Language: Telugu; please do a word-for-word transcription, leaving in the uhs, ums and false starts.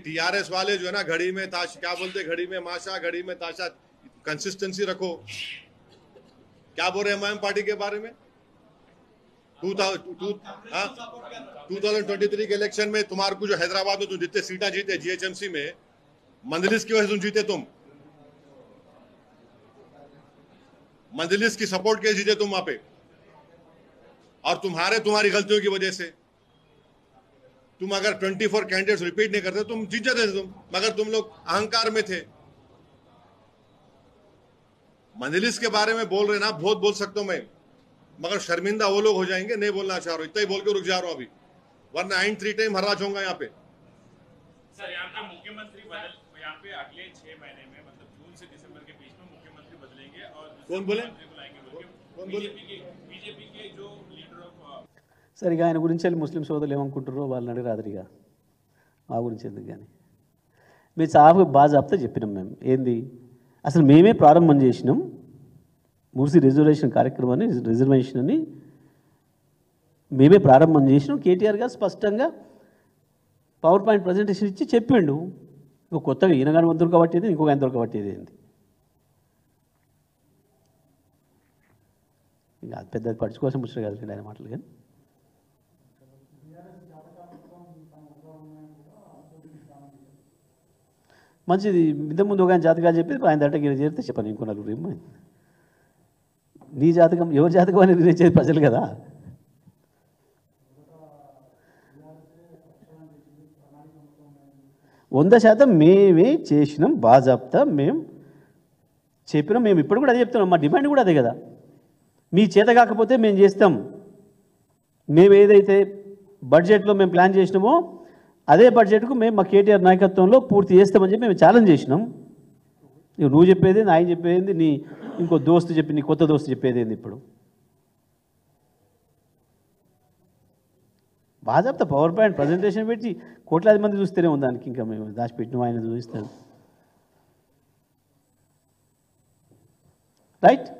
टीआरएस वाले जो है ना घड़ी में ताश क्या बोलते, घड़ी में माशा घड़ी में ताशा, कंसिस्टेंसी रखो। क्या बोल रहे हैं एमआईएम पार्टी के बारे में? टू थाउजेंड ट्वेंटी थ्री के इलेक्शन में तुम्हारे को जो हैदराबाद में तुम जितने सीटा जीते जीएचएमसी में, मंजलिस की वजह से तुम जीते। तुम मंजलिस की सपोर्ट के जीते तुम वहां पे, और तुम्हारे तुम्हारी गलतियों की वजह से। तुम अगर चौबीस कैंडिडेट्स रिपीट नहीं करते तुम जीत जाते थे तुम, मगर तुम लोग अहंकार में थे। मंजलिस के बारे में बोल रहे ना, बहुत बोल सकता हूं मैं, मगर शर्मिंदा वो लोग हो जाएंगे, नहीं बोलना चाह रहा हूं, इतना ही बोल के रुक जा रहा हूं अभी, वरना आइन थ्री टाइम हरा जाऊंगा यहाँ पे। सर यहाँ पे मुख्यमंत्री बदल, यहाँ पे अगले छह महीने में मतलब जून से दिसंबर के बीच में मुख्यमंत्री बदलेंगे और कौन बोले कौन बोले बीजेपी के जो लीडर ऑफ సరిగా ఆయన గురించి వెళ్ళి ముస్లిం సోదరులు ఏమనుకుంటారో వాళ్ళని అడిగి రాదురిగా మా గురించి ఎందుకు కానీ మేము చాలా బాగా చెప్తే చెప్పినాం మేము ఏంది అసలు మేమే ప్రారంభం చేసినాం మూర్సి రిజర్వేషన్ కార్యక్రమాన్ని రిజర్వేషన్ అని మేమే ప్రారంభం చేసినాం కేటీఆర్ గారు స్పష్టంగా పవర్ పాయింట్ ప్రజెంటేషన్ ఇచ్చి చెప్పిండు ఇంకో కొత్తగా ఈయన కానీ దొరకబట్టేది ఇంకొక ఆయన దొరకబట్టేది ఏంది ఇంకా అది పెద్ద పడుచుకోసం ముచ్చట కాదు ఆయన మాటలు కానీ మంచిది ఇంతకుముందు ఒక ఆయన జాతకాలు చెప్పేది ఆయన దట్టగిరి చేరితే చెప్పాను ఇంకో నలుగురు ఏమో నీ జాతకం ఎవరి జాతకం అనేది నిర్ణయించేది ప్రజలు కదా వంద శాతం మేమే చేసినాం బాజాప్తా మేము చెప్పినాం మేము ఇప్పుడు కూడా అదే చెప్తున్నాం మా డిమాండ్ కూడా అదే కదా మీ చేత కాకపోతే మేము చేస్తాం మేము ఏదైతే బడ్జెట్లో మేము ప్లాన్ చేసినామో అదే బడ్జెట్కు మేము మా కేటీఆర్ నాయకత్వంలో పూర్తి చేస్తామని చెప్పి మేము ఛాలెంజ్ చేసినాం నువ్వు చెప్పేది ఆయన చెప్పేది నీ ఇంకో దోస్తు చెప్పి నీ కొత్త దోస్తు చెప్పేది ఏంది ఇప్పుడు బాజాప్తా పవర్ పాయింట్ ప్రజెంటేషన్ పెట్టి కోట్లాది మంది చూస్తూనే ఉంది దానికి ఇంకా మేము దాచిపెట్టిన ఆయన చూపిస్తాడు రైట్